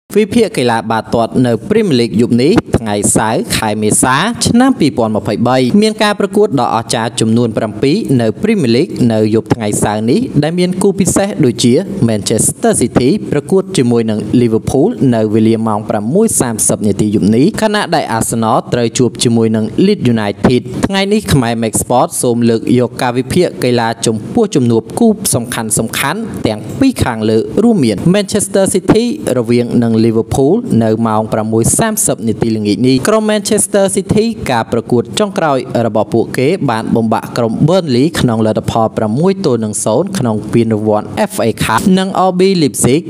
វិភាគកីឡាបាល់ទាត់នៅ Premier League យប់នេះថ្ងៃសៅរ៍ខែមេសាឆ្នាំ2023មានការប្រកួតដ៏អស្ចារ្យចំនួន7នៅ Premier League នៅយប់ថ្ងៃសៅរ៍នេះដែលមានគូពិសេសដូចជា Manchester City ប្រកួតជាមួយនឹង Liverpool នៅវេលាម៉ោង 6:30 នាទីយប់នេះខណៈដែល Arsenal ត្រូវជួបជាមួយនឹង Leeds United ថ្ងៃនេះខ្មែរ Max Sport សូមលើកយកការវិភាគកីឡាចំពោះជំនួបគូសំខាន់ទាំងពីរខាងលើរួមមាន Manchester City រវាងនឹង Liverpool នៅម៉ោង 6:30 នាទីល្ងាចនេះក្រុម Manchester City ការប្រកួតចុងក្រោយរបស់ពួកគេបានបំបាក់ក្រុម Burnley ក្នុងលទ្ធផល 6-0 ក្នុងពានរង្វាន់ FA Cup និង RB Leipzig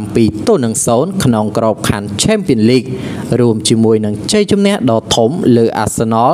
7-0 ក្នុងក្របខ័ណ្ឌ Champions League រួមជាមួយនឹងជ័យជំនះដ៏ធំលើ Arsenal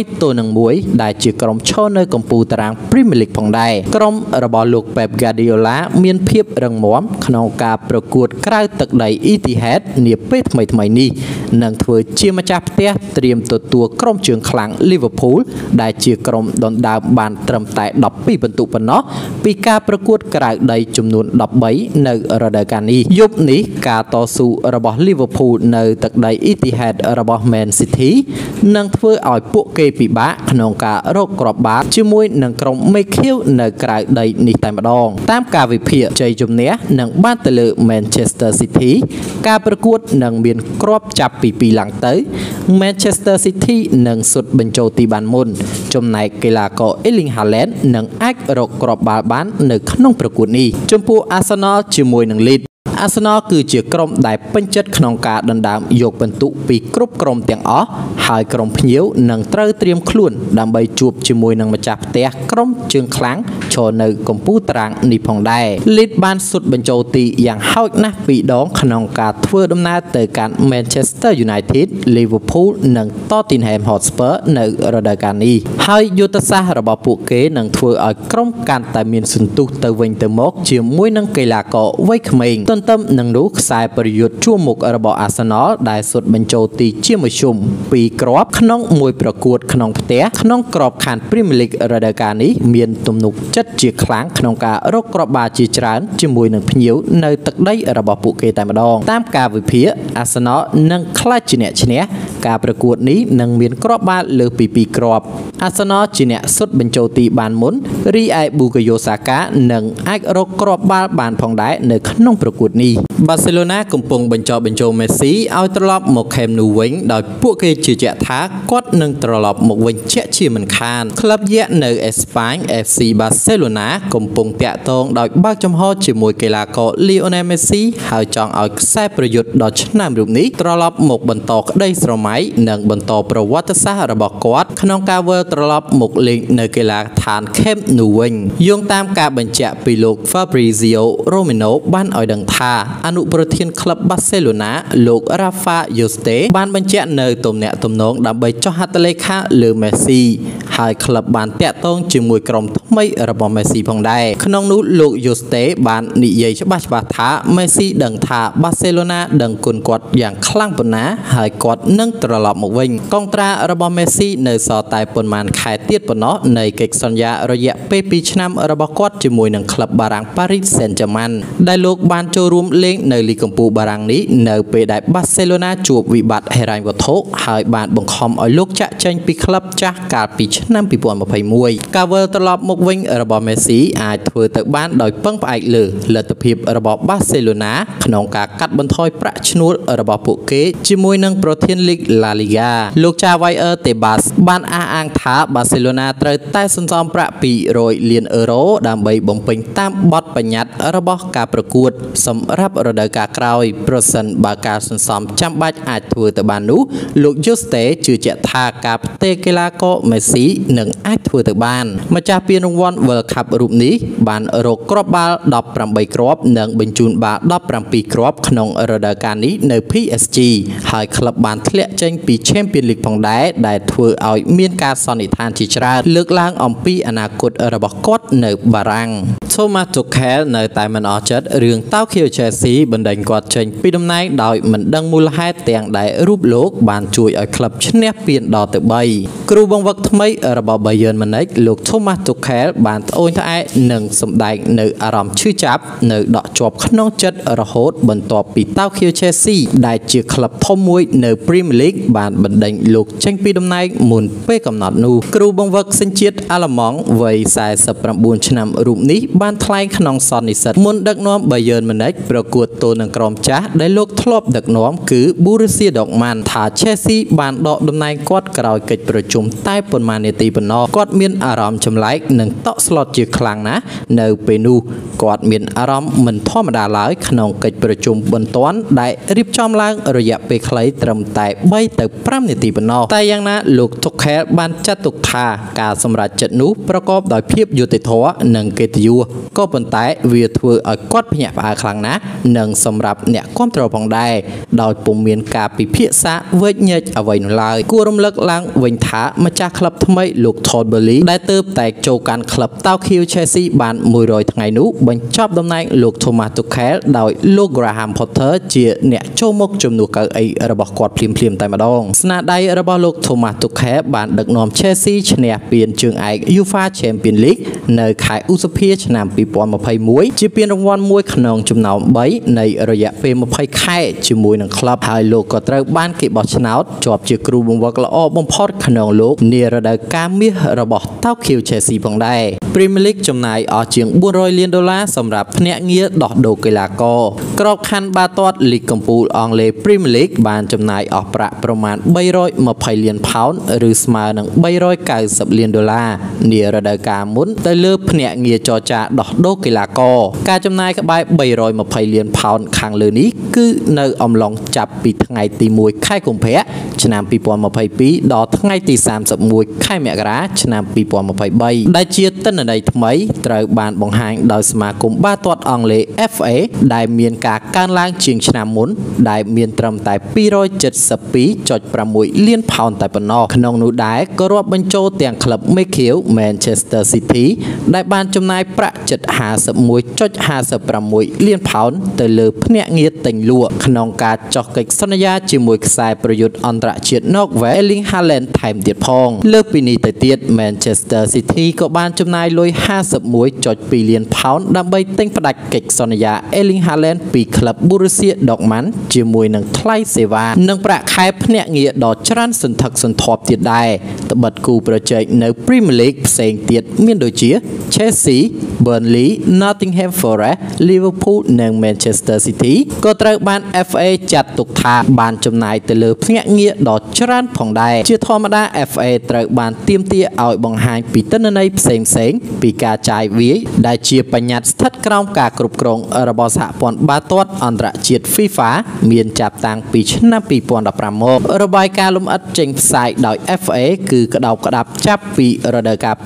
3-1 ដែលជាក្រុមឈរនៅកំពូលតារាង Premier League ផងដែរក្រុមរបស់លោក Pep Guardiola មានភាពរឹងមាំក្នុងការប្រកួតក្រៅទឹកដី Etihad នាពេលថ្មីនេះនឹងធ្វើជាម្ចាស់ផ្ទះត្រៀមទទួលក្រុមជើងខ្លាំង Liverpool ដែលជាក្រុមដណ្ដើមបានត្រឹមតែ12ពិន្ទុប៉ុណ្ណោះពីការប្រកួតក្រៅដីចំនួន13នៅរដូវកាលនេះយប់នេះការតស៊ូរបស់ Liverpool នៅទឹកដី Etihad របស់ Man City នឹងធ្វើឲ្យពួកគេពិបាកក្នុងការរកគ្រាប់បាល់ជាមួយនឹងក្រុមមេឃាវនៅក្រៅដីនេះតែម្ដងតាមការវិភាគជ័យជំនះនឹងបានទៅលើ Manchester City ការប្រកួតនឹងមានគ្រាប់ចាប់ពី2ឡើងទៅ Manchester City នឹងសុទ្ធបញ្ចូលទីបានមុនចំណែកកីឡាករ Erling Haaland នឹងអាចរកគ្រាប់បាល់បាននៅក្នុងប្រកួតនេះចំពោះ Arsenal ជាមួយនឹង Leeds Arsenal គឺជាក្រុមដែលពេញចិត្តក្នុងការដណ្ដើមយកពិន្ទុពីគ្រប់ក្រុមទាំងអស់ហើយក្រុមភ្ញៀវនឹងត្រូវត្រៀមខ្លួនដើម្បីជួបជាមួយនឹងម្ចាស់ផ្ទះក្រុមជើងខ្លាំងឈរនៅកំពូលតារាងនេះផងដែរ Leeds បានសុទ្ធបញ្ចូលទីយ៉ាងហោចណាស់2ដងក្នុងការធ្វើដំណើរទៅកាន់ Manchester United Liverpool និង Tottenham Hotspur នៅរដូវកាលនេះហើយយុទ្ធសាស្ត្ររបស់ពួកគេនឹងធ្វើឲ្យក្រុមកាន់តែមានសន្ទុះទៅវិញទៅមកជាមួយនឹងកីឡាករវ័យក្មេងទន្ទឹមនឹងនោះខ្សែប្រយុទ្ធជួរមុខរបស់ Arsenal ដែលសុទ្ធបញ្ចូលទីជាមធ្យម2គ្រាប់ក្នុងមួយប្រកួតក្នុងផ្ទះក្នុងក្របខ័ណ្ឌ Premier League រដូវកាលនេះមានទំនុកចិត្តជាខ្លាំងក្នុងការរកគ្រាប់បាល់ជាច្រើនជាមួយនឹងភ្ញៀវនៅទឹកដីរបស់ពួកគេតែម្ដងតាមការវិភាគ Arsenal នឹងក្លាយជាអ្នកឈ្នះការប្រកួតនេះនឹងមានគ្រាប់បាល់លើសពី2គ្រាប់ Arsenal ជាអ្នកសុទ្ធបញ្ចូលទីបានមុនរីឯ Bukayo Saka នឹងអាចរកគ្រាប់បាល់បានផងដែរនៅក្នុងប្រកួតនេះ Barcelona កំពុងបញ្ចុះបញ្ចូល Messi ឲ្យត្រឡប់មក Camp Nou វិញដោយពួកគេជឿជាក់ថាគាត់នឹងត្រឡប់មកវិញជាក់ជាមិនខានក្លឹបយក្សនៅអេស្ប៉ាញ FC Barcelona កំពុងតាក់ទងដោយបើកចំហជាមួយកីឡាករ Lionel Messi ហើយចង់ឲ្យខ្សែប្រយុទ្ធដ៏ឆ្នើមរូបនេះត្រឡប់មកបន្តក្តីស្រមៃនិងបន្តប្រវត្តិសាស្ត្ររបស់គាត់ក្នុងការវិលត្រឡប់មកលេងនៅកីឡាដ្ឋាន Camp Nou វិញយោងតាមការបញ្ជាក់ពីលោក Fabrizio Romano បានឲ្យដឹងថាអនុប្រធានក្លឹប Barcelona លោក Rafa Yuste បានបញ្ជាក់នៅទំនាក់ទំនងដើម្បីចុះហត្ថលេខាលើ Messi ហើយក្លឹបបានតាក់ទងជាមួយក្រុមថ្មីរបស់ Messi ផងដែរក្នុងនោះលោក Yuste បាននិយាយច្បាស់ថា Messi ដឹងថា Barcelona ដឹងគុណគាត់យ៉ាងខ្លាំងប៉ុណ្ណាហើយគាត់នឹងត្រឡប់មកវិញកងត្រារបស់ Messi នៅសល់តែប៉ុន្មានខែទៀតប៉ុណ្ណោះនៃកិច្ចសន្យារយៈពេល2ឆ្នាំរបស់គាត់ជាមួយនឹងក្លឹបបារាំង Paris Saint-Germain ដែលលោកបានចូលរួមលេងនៅលីកកំពូលបារាំងនេះនៅពេលដែល Barcelona ជួបវិបត្តិហិរញ្ញវត្ថុហើយបានបង្ខំឲ្យលោកចាក់ចេញពីក្លឹបចាស់កាលពីឆ្នាំ2021ការវិលត្រឡប់មកវិញរបស់ Messi អាចធ្វើទៅបានដោយពឹងផ្អែកលើលទ្ធភាពរបស់ Barcelona ក្នុងការកាត់បន្ថយប្រាក់ឈ្នួលរបស់ពួកគេជាមួយនឹងប្រធានលីក La Liga លោក Javier Tebas បានអះអាងថា Barcelona ត្រូវតែសន្សំប្រាក់200លានអឺរ៉ូដើម្បីបំពេញតាមបទបញ្ញត្តិរបស់ការប្រកួតសម្រាប់រដូវកាលក្រោយប្រសិនបើការសន្សំចាំបាច់អាចធ្វើទៅបាននោះលោក Yuste ជឿជាក់ថាការផ្ទេរកីឡាករ Messi នឹងអាចធ្វើទៅបានម្ចាស់ពានរង្វាន់ World Cup រូបនេះបានរកគ្រាប់បាល់18គ្រាប់និងបញ្ជូនបាល់17គ្រាប់ក្នុងរដូវកាលនេះនៅ PSG ហើយក្លឹបបានធ្លាក់ចេញពី Champions League ផងដែរដែលធ្វើឲ្យមានការសន្និដ្ឋានជាច្រើនលើកឡើងអំពីអនាគតរបស់គាត់នៅបារាំង Thomas Tuchel នៅតែមិនអស់ចិត្តរឿងតោខៀវ Chelsea បណ្ដេញគាត់ចេញពីតំណែងដោយមិនដឹងមូលហេតុទាំងដែលរូបលោកបានជួយឲ្យក្លឹបឈ្នះពានដល់ទៅ3គ្រូបង្វឹកថ្មីរបស់ Bayern Munich លោក Thomas Tuchel បានត្អូញត្អែនឹងសម្ដែងនៅអារម្មណ៍ឈឺចាប់នៅដកជាប់ក្នុងចិត្តរហូតបន្ទាប់ពីតោខៀវ Chelsea ដែលជាក្លឹបធំមួយនៅ Premier League បានបណ្ដេញលោកចេញពីតំណែងមុនពេលកំណត់នោះគ្រូបង្វឹកសញ្ជាតិអាល្លឺម៉ង់វ័យ49ឆ្នាំរូបនេះបានថ្លែងក្នុងសន្និសីទមុនដឹកនាំ Bayern Munich ប្រកួតទល់នឹងក្រុមចាស់ដែលលោកធ្លាប់ដឹកនាំគឺ Borussia Dortmund ថា Chelsea បានដកតំណែងគាត់ក្រោយកិច្ចប្រជុំតែប៉ុន្មាននាទីប៉ុណ្ណោះគាត់មានអារម្មណ៍ចម្លែកនិងតក់ស្លុតជាខ្លាំងណាស់នៅពេលនោះគាត់មានអារម្មណ៍មិនធម្មតាឡើយក្នុងកិច្ចប្រជុំបន្ទាន់ដែលរៀបចំឡើងរយៈពេលខ្លីត្រឹមតែ3ទៅ5នាទីប៉ុណ្ណោះតែយ៉ាងណាលោក Tuchel បានចាត់ទុកថាការសម្រេចចិត្តនោះប្រកបដោយភាពយុត្តិធម៌និងកិត្តិយសក៏ប៉ុន្តែវាធ្វើឲ្យគាត់ភ្ញាក់ផ្អើលខ្លាំងណាស់និងសម្រាប់អ្នកគាំទ្រផងដែរដោយពុំមានការពិភាក្សាវែកញែកអ្វីនោះឡើយគួររំលឹកឡើងវិញថាម្ចាស់ក្លឹបថ្មីលោក Todd Boehly ដែលទើបតែចូលកាន់ក្លឹបតោខៀវ Chelsea បាន100ថ្ងៃនោះបញ្ចប់តំណែងលោក Thomas Tuchel ដោយលោក Graham Potter ជាអ្នកចូលមកជំនួសកៅអីរបស់គាត់ភ្លាមៗតែម្ដងស្នាដៃរបស់លោក Thomas Tuchel បានដឹកនាំ Chelsea ឈ្នះពានជើងឯក UEFA Champions League នៅខែឧសភាឆ្នាំ2021ជាពានរង្វាន់មួយក្នុងចំណោម3នៃរយៈពេល20ខែជាមួយនឹងក្លឹបហើយលោកក៏ត្រូវបានគេបោះឆ្នោតជាប់ជាគ្រូបង្វឹកល្អបំផុតក្នុងលោកនារដូវកាលមាសរបស់តោខៀវ Chelsea ផងដែរ Premier League ចំណាយអស់ជាង$400 លានសម្រាប់ភ្នាក់ងារដោះដូរកីឡាករក្របខ័ណ្ឌបាល់ទាត់លីកកំពូលអង់គ្លេស Premier League បានចំណាយអស់ប្រាក់ប្រមាណ$320 លានឬស្មើនឹង$390 លាននារដូវកាលមុនទៅលើភ្នាក់ងារចរចាដោះដូរកីឡាករការចំណាយក្បែរ$320 លានខាងលើនេះគឺនៅអំឡុងចាប់ពីថ្ងៃទី1ខែកុម្ភៈឆ្នាំ2022ដល់ថ្ងៃទី31ខែមករាឆ្នាំ2023ដែលជាទិន្នន័យថ្មីត្រូវបានបង្ហាញដោយសមាគមបាល់ទាត់អង់គ្លេស FA ដែលមានការកើនឡើងជាងឆ្នាំមុនដែលមានត្រឹមតែ$272.6 លានតែប៉ុណ្ណោះក្នុងនោះដែរក៏រាប់បញ្ចូលទាំងក្លឹបមេខៀវ Manchester City ដែលបានចំណាយប្រាក់ជិត$51.56 លានទៅលើភ្នាក់ងារទិញលក់ក្នុងការចុះកិច្ចសន្យាជាមួយខ្សែប្រយុទ្ធអន្តរជាតិ Norway Erling Haaland ថែមទៀតផងលើសពីនេះទៅទៀត Manchester City ក៏បានចំណាយលុយ$51.2 លានដើម្បីទិញផ្ដាច់កិច្ចសន្យា Erling Haaland ពីក្លឹប Borussia Dortmund ជាមួយនឹងថ្លៃសេវានិងប្រាក់ខែភ្នាក់ងារដ៏ច្រើនសន្ធឹកសន្ធាប់ទៀតដែរត្បិតគូប្រជែងនៅ Premier League ផ្សេងទៀតមានដូចជា Chelsea, Burnley, Nottingham Forest, Liverpool និង Manchester City ក៏ត្រូវបាន FA ចាត់ទុកថាបានចំណាយទៅលើភ្នាក់ងារដ៏ច្រើនផងដែរជាធម្មតា FA ត្រូវបានទាមទារឲ្យបង្ហាញពីទិន្នន័យផ្សេងៗពីការចាយវាយដែលជាបញ្ញត្តិស្ថិតក្រោមការគ្រប់គ្រងរបស់សហព័ន្ធបាល់ទាត់អន្តរជាតិ FIFA មានចាប់តាំងពីឆ្នាំ2015មករបាយការណ៍លម្អិតចេញផ្សាយដោយ FA គឺក្តោបក្តាប់ចាប់ពីរដូវកាល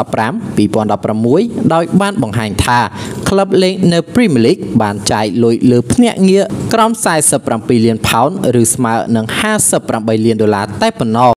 2015-2016ដោយបានបង្ហាញថាក្លឹបលេងនៅ Premier League បានចាយលុយលើភ្នាក់ងារក្រោម$47 លានឬស្មើនឹង$58 លានតែប៉ុណ្ណោះ